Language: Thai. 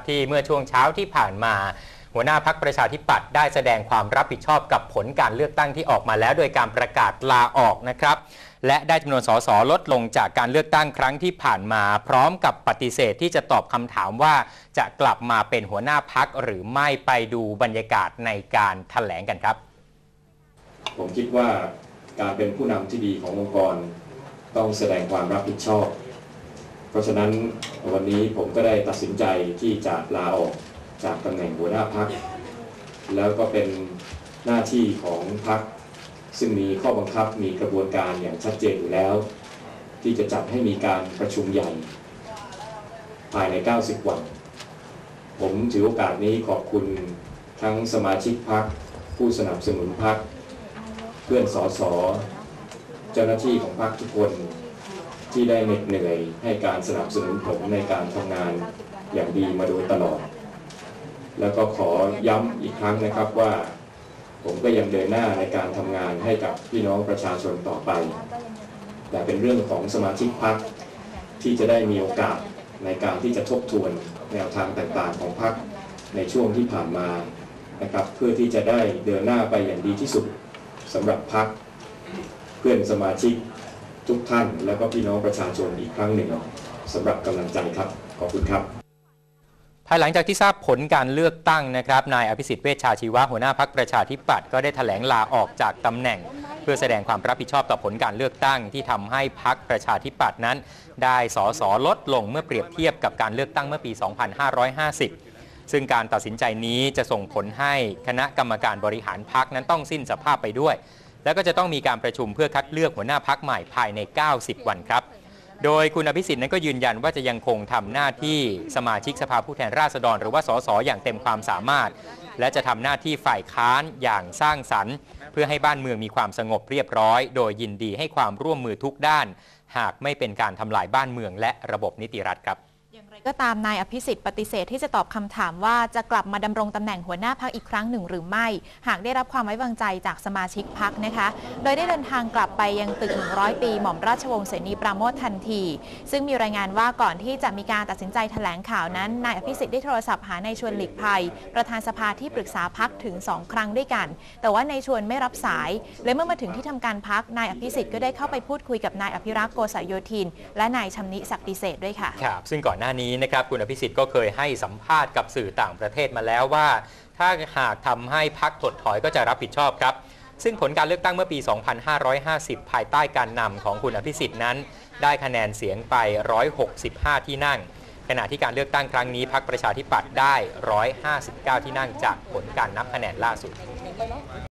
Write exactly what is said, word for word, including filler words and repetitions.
ที่เมื่อช่วงเช้าที่ผ่านมาหัวหน้าพรรคประชาธิปัตย์ได้แสดงความรับผิดชอบกับผลการเลือกตั้งที่ออกมาแล้วโดยการประกาศลาออกนะครับและได้จำนวนสสลดลงจากการเลือกตั้งครั้งที่ผ่านมาพร้อมกับปฏิเสธที่จะตอบคำถามว่าจะกลับมาเป็นหัวหน้าพรรคหรือไม่ไปดูบรรยากาศในการแถลงกันครับผมคิดว่าการเป็นผู้นำที่ดีขององค์กรต้องแสดงความรับผิดชอบเพราะฉะนั้นวันนี้ผมก็ได้ตัดสินใจที่จะลาออกจากตำแหน่งหัวหน้าพรรคแล้วก็เป็นหน้าที่ของพรรคซึ่งมีข้อบังคับมีกระบวนการอย่างชัดเจนอยู่แล้วที่จะจัดให้มีการประชุมใหญ่ภายในเก้าสิบวันผมถือโอกาสนี้ขอบคุณทั้งสมาชิกพรรคผู้สนับสนุนพรรคเพื่อนสสเจ้าหน้าที่ของพรรคทุกคนที่ได้เหน็ดเหนื่อยให้การสนับสนุนผมในการทำงานอย่างดีมาโดยตลอดแล้วก็ขอย้ำอีกครั้งนะครับว่าผมก็ยังเดินหน้าในการทำงานให้กับพี่น้องประชาชนต่อไปแต่เป็นเรื่องของสมาชิกพรรคที่จะได้มีโอกาสในการที่จะทบทวนแนวทางต่างๆของพรรคในช่วงที่ผ่านมานะครับเพื่อที่จะได้เดินหน้าไปอย่างดีที่สุดสำหรับพรรคเพื่อนสมาชิกทุกท่านและก็พี่น้องประชาชนอีกครั้งหนึ่งสำหรับกำลังใจครับขอบคุณครับภายหลังจากที่ทราบผลการเลือกตั้งนะครับนายอภิสิทธิ์เวชชาชีวะหัวหน้าพรรคประชาธิปัตย์ก็ได้แถลงลาออกจากตำแหน่งเพื่อแสดงความรับผิดชอบต่อผลการเลือกตั้งที่ทำให้พรรคประชาธิปัตย์นั้นได้สสลดลงเมื่อเปรียบเทียบกับการเลือกตั้งเมื่อปี สองพันห้าร้อยห้าสิบ ซึ่งการตัดสินใจนี้จะส่งผลให้คณะกรรมการบริหารพรรคนั้นต้องสิ้นสภาพไปด้วยแล้วก็จะต้องมีการประชุมเพื่อคัดเลือกหัวหน้าพรรคใหม่ภายในเก้าสิบวันครับโดยคุณอภิสิทธิ์นั้นก็ยืนยันว่าจะยังคงทำหน้าที่สมาชิกสภาผู้แทนราษฎรหรือว่าสสอย่างเต็มความสามารถและจะทำหน้าที่ฝ่ายค้านอย่างสร้างสรรค์เพื่อให้บ้านเมืองมีความสงบเรียบร้อยโดยยินดีให้ความร่วมมือทุกด้านหากไม่เป็นการทำลายบ้านเมืองและระบบนิติรัฐครับอย่างไรก็ตามนายอภิสิทธิ์ปฏิเสธที่จะตอบคำถามว่าจะกลับมาดำรงตำแหน่งหัวหน้าพรรคอีกครั้งหนึ่งหรือไม่หากได้รับความไว้วางใจจากสมาชิกพรรคนะคะโดยได้เดินทางกลับไปยังตึกหนึ่งร้อยปีหม่อมราชวงศ์เสนีปราโมททันทีซึ่งมีรายงานว่าก่อนที่จะมีการตัดสินใจแถลงข่าวนั้นนายอภิสิทธิ์ได้โทรศัพท์หานายชวนหลีกภัยประธานสภาที่ปรึกษาพรรคถึงสองครั้งด้วยกันแต่ว่านายชวนไม่รับสายและเมื่อมาถึงที่ทำการพรรคนายอภิสิทธิ์ก็ได้เข้าไปพูดคุยกับนายอภิรักษ์โกษโยธินและนายชำนิศักดิเศษด้วยค่ะครับซึ่งก่อนหน้านี้นะครับคุณอภิสิทธิ์ก็เคยให้สัมภาษณ์กับสื่อต่างประเทศมาแล้วว่าถ้าหากทำให้พรรคถดถอยก็จะรับผิดชอบครับซึ่งผลการเลือกตั้งเมื่อปี สองพันห้าร้อยห้าสิบ ภายใต้การนำของคุณอภิสิทธิ์นั้นได้คะแนนเสียงไปหนึ่งร้อยหกสิบห้าที่นั่งขณะที่การเลือกตั้งครั้งนี้พรรคประชาธิปัตย์ได้หนึ่งร้อยห้าสิบเก้าที่นั่งจากผลการนับคะแนนล่าสุด